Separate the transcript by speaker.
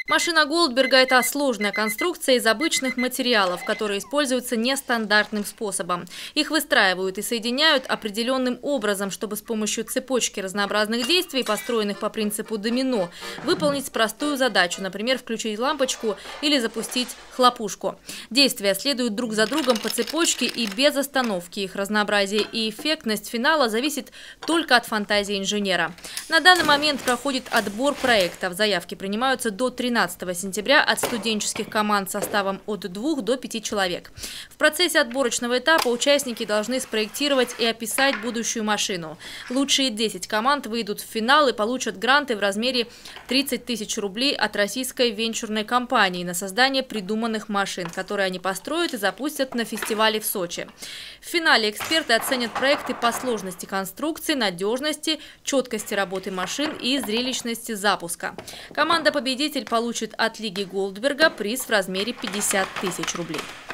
Speaker 1: Машина Голдберга – это сложная конструкция из обычных материалов, которые используются нестандартным способом. Их выстраивают и соединяют определенным образом, чтобы с помощью цепочки разнообразных действий, построенных по принципу домино, выполнить простую задачу, например, включить лампочку или запустить хлопушку. Действия следуют друг за другом по цепочке и без остановки. Их разнообразие и эффектность финала зависит только от фантазии инженера. На данный момент проходит отбор проектов. Заявки принимаются до 13 сентября от студенческих команд составом от 2 до 5 человек. В процессе отборочного этапа участники должны спроектировать и описать будущую машину. Лучшие 10 команд выйдут в финал и получат гранты в размере 30 тысяч рублей от российской венчурной компании на создание придуманных машин, которые они построят и запустят на фестивале в Сочи. В финале эксперты оценят проекты по сложности конструкции, надежности, четкости работы машин и зрелищности запуска. Команда-победитель получит от Лиги Голдберга приз в размере 50 тысяч рублей.